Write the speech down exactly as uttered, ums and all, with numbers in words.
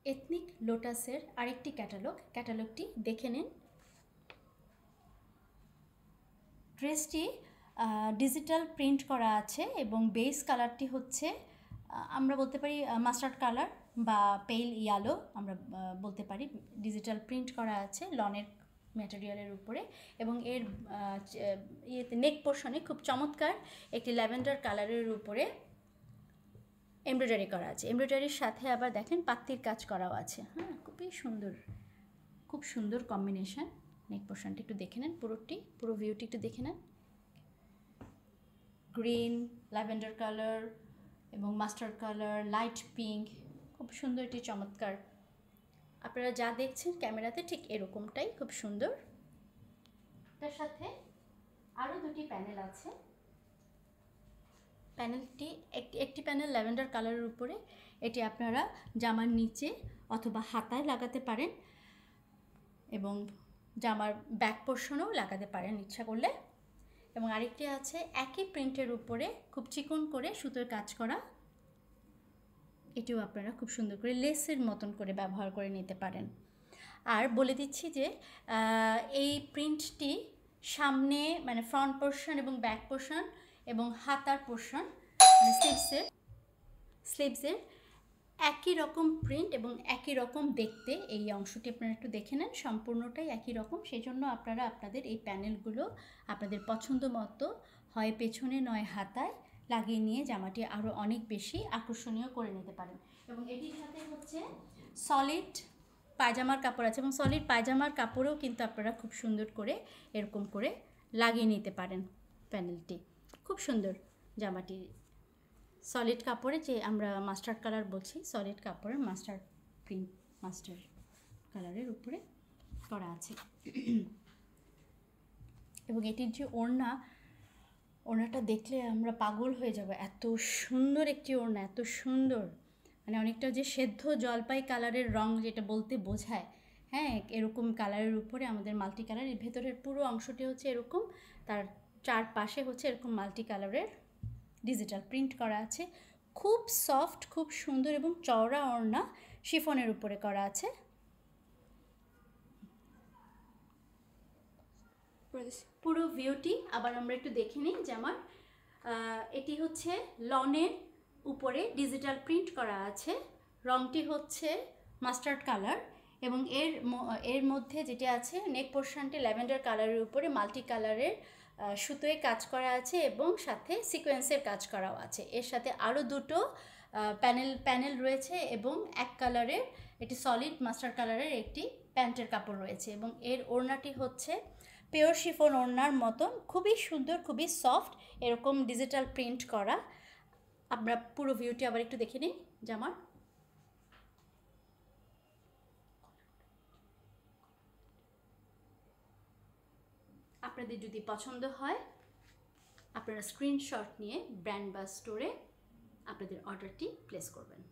Ethnic লোটাসের আরেকটি catalogue, ক্যাটালগটি দেখে নিন। ড্রেসটি ডিজিটাল প্রিন্ট করা আছে এবং বেস কালারটি হচ্ছে আমরা বলতে পারি মাস্টার্ড কালার বা পেল ইয়ালো আমরা বলতে পারি। ডিজিটাল প্রিন্ট করা আছে লনের ম্যাটেরিয়ালের উপরে এবং এর ইয়েতে নেক পোর্শনে খুব চমৎকার একটি ল্যাভেন্ডার কালারের উপরে এমব্রয়ডারি করা আছে। এমব্রয়ডারির সাথে আবার দেখেন পাত্তির কাজ করাও আছে। হ্যাঁ, খুবই সুন্দর, খুব সুন্দর কম্বিনেশন। নেক পোর্শনটি একটু দেখে নেন, পুরোটি পুরো ভিউটি একটু দেখে নেন। গ্রিন, ল্যাভেন্ডার কালার এবং মাস্টার্ড কালার, লাইট পিঙ্ক, খুব সুন্দর একটি চমৎকার। আপনারা যা দেখছেন ক্যামেরাতে ঠিক এরকমটাই, খুব সুন্দর। তার সাথে আরও দুটি প্যানেল আছে। প্যানেলটি একটি একটি প্যানেল ল্যাভেন্ডার কালারের উপরে, এটি আপনারা জামার নিচে অথবা হাতায় লাগাতে পারেন এবং জামার ব্যাক পোর্শনেও লাগাতে পারেন ইচ্ছা করলে। এবং আরেকটি আছে একই প্রিন্টের উপরে খুব চিকন করে সুতোর কাজ করা, এটিও আপনারা খুব সুন্দর করে লেসের মতন করে ব্যবহার করে নিতে পারেন। আর বলে দিচ্ছি যে এই প্রিন্টটি সামনে মানে ফ্রন্ট পোর্শন এবং ব্যাক পোর্শন এবং হাতার পোর্শন মানে স্লিভসের স্লিভসের একই রকম প্রিন্ট এবং একই রকম দেখতে। এই অংশটি আপনারা একটু দেখে নেন, সম্পূর্ণটাই একই রকম। সেই জন্য আপনারা আপনাদের এই প্যানেলগুলো আপনাদের পছন্দ মতো হয় পেছনে নয় হাতায় লাগিয়ে নিয়ে জামাটি আরও অনেক বেশি আকর্ষণীয় করে নিতে পারেন। এবং এটির সাথে হচ্ছে সলিড পায়জামার কাপড় আছে এবং সলিড পায়জামার কাপড়েও কিন্তু আপনারা খুব সুন্দর করে এরকম করে লাগিয়ে নিতে পারেন। প্যানেলটি খুব সুন্দর, জামাটি সলিড কাপড়ে যে আমরা মাস্টার্ড কালার বলছি, সলিড কাপড়ের মাস্টার্ড প্রিন্ট মাস্টার্ড কালারের উপরে করা আছে। এবং এটির যে ওড়না, ওড়নাটা দেখলে আমরা পাগল হয়ে যাব, এত সুন্দর একটি ওড়না, এত সুন্দর, মানে অনেকটা যে সেদ্ধ জলপাই কালারের রং যেটা বলতে বোঝায়, হ্যাঁ এরকম কালারের উপরে আমাদের মাল্টি কালার। এর ভেতরের পুরো অংশটি হচ্ছে এরকম, তার চারপাশে হচ্ছে এরকম মাল্টি কালারের ডিজিটাল প্রিন্ট করা আছে। খুব সফট, খুব সুন্দর এবং চওড়া ওড়না শিফনের উপরে করা আছে। পুরো ভিউটি আবার আমরা একটু দেখে নিই। যেমন এটি হচ্ছে লনের উপরে ডিজিটাল প্রিন্ট করা আছে, রংটি হচ্ছে মাস্টার্ড কালার এবং এর এর মধ্যে যেটি আছে নেক পোর্শনটি ল্যাভেন্ডার কালারের উপরে মাল্টি কালারের সুতোয় কাজ করা আছে এবং সাথে সিকোয়েন্সের কাজ করাও আছে। এর সাথে আরও দুটো প্যানেল প্যানেল রয়েছে এবং এক কালারের এটি সলিড মাস্টার্ড কালারের একটি প্যান্টের কাপড় রয়েছে এবং এর ওড়নাটি হচ্ছে পিওর শিফন ওড়নার মতন, খুবই সুন্দর, খুবই সফট, এরকম ডিজিটাল প্রিন্ট করা। আমরা পুরো ভিউটি আবার একটু দেখে নিই জামার। আপনাদের যদি পছন্দ হয় আপনারা স্ক্রিনশট নিয়ে ব্র্যান্ড বা স্টোরে আপনাদের অর্ডারটি প্লেস করবেন।